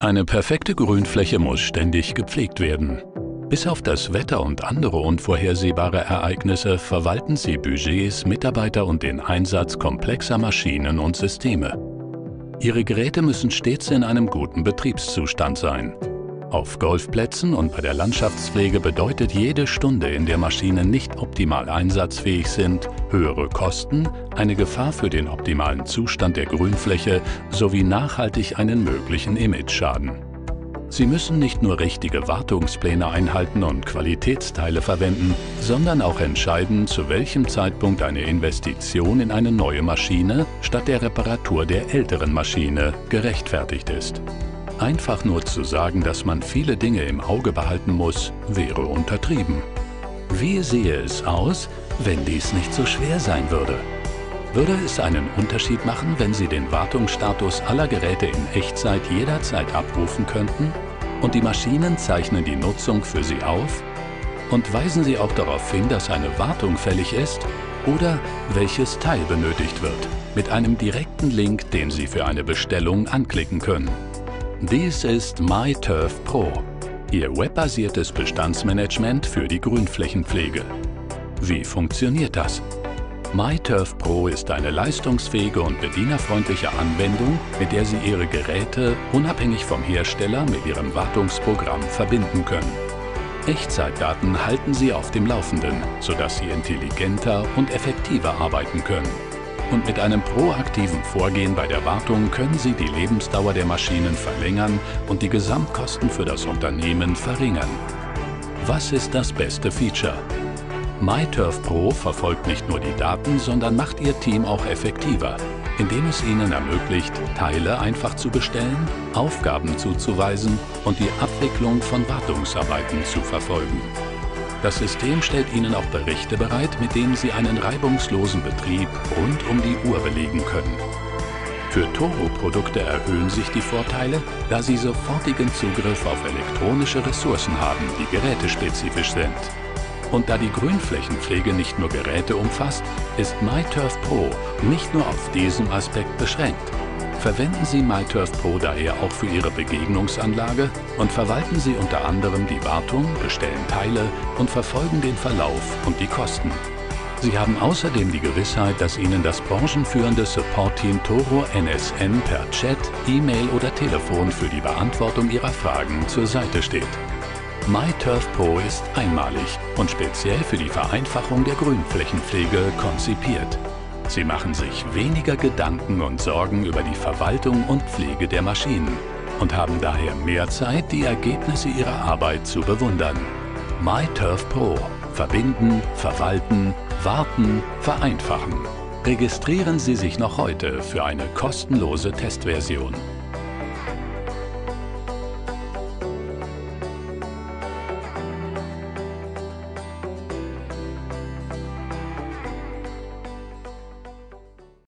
Eine perfekte Grünfläche muss ständig gepflegt werden. Bis auf das Wetter und andere unvorhersehbare Ereignisse verwalten Sie Budgets, Mitarbeiter und den Einsatz komplexer Maschinen und Systeme. Ihre Geräte müssen stets in einem guten Betriebszustand sein. Auf Golfplätzen und bei der Landschaftspflege bedeutet jede Stunde, in der Maschinen nicht optimal einsatzfähig sind, höhere Kosten, eine Gefahr für den optimalen Zustand der Grünfläche sowie nachhaltig einen möglichen Imageschaden. Sie müssen nicht nur richtige Wartungspläne einhalten und Qualitätsteile verwenden, sondern auch entscheiden, zu welchem Zeitpunkt eine Investition in eine neue Maschine statt der Reparatur der älteren Maschine gerechtfertigt ist. Einfach nur zu sagen, dass man viele Dinge im Auge behalten muss, wäre untertrieben. Wie sehe es aus, wenn dies nicht so schwer sein würde? Würde es einen Unterschied machen, wenn Sie den Wartungsstatus aller Geräte in Echtzeit jederzeit abrufen könnten? Und die Maschinen zeichnen die Nutzung für Sie auf? Und weisen Sie auch darauf hin, dass eine Wartung fällig ist oder welches Teil benötigt wird, mit einem direkten Link, den Sie für eine Bestellung anklicken können. Dies ist MyTurf Pro, Ihr webbasiertes Bestandsmanagement für die Grünflächenpflege. Wie funktioniert das? MyTurf Pro ist eine leistungsfähige und bedienerfreundliche Anwendung, mit der Sie Ihre Geräte unabhängig vom Hersteller mit Ihrem Wartungsprogramm verbinden können. Echtzeitdaten halten Sie auf dem Laufenden, sodass Sie intelligenter und effektiver arbeiten können. Und mit einem proaktiven Vorgehen bei der Wartung können Sie die Lebensdauer der Maschinen verlängern und die Gesamtkosten für das Unternehmen verringern. Was ist das beste Feature? MyTurf Pro verfolgt nicht nur die Daten, sondern macht Ihr Team auch effektiver, indem es Ihnen ermöglicht, Teile einfach zu bestellen, Aufgaben zuzuweisen und die Abwicklung von Wartungsarbeiten zu verfolgen. Das System stellt Ihnen auch Berichte bereit, mit denen Sie einen reibungslosen Betrieb rund um die Uhr belegen können. Für Toro-Produkte erhöhen sich die Vorteile, da Sie sofortigen Zugriff auf elektronische Ressourcen haben, die gerätespezifisch sind. Und da die Grünflächenpflege nicht nur Geräte umfasst, ist MyTurf Pro nicht nur auf diesen Aspekt beschränkt. Verwenden Sie MyTurf Pro daher auch für Ihre Begegnungsanlage und verwalten Sie unter anderem die Wartung, bestellen Teile und verfolgen den Verlauf und die Kosten. Sie haben außerdem die Gewissheit, dass Ihnen das branchenführende Support-Team Toro NSN per Chat, E-Mail oder Telefon für die Beantwortung Ihrer Fragen zur Seite steht. MyTurf Pro ist einmalig und speziell für die Vereinfachung der Grünflächenpflege konzipiert. Sie machen sich weniger Gedanken und Sorgen über die Verwaltung und Pflege der Maschinen und haben daher mehr Zeit, die Ergebnisse ihrer Arbeit zu bewundern. MyTurf Pro. Verbinden, verwalten, warten, vereinfachen. Registrieren Sie sich noch heute für eine kostenlose Testversion.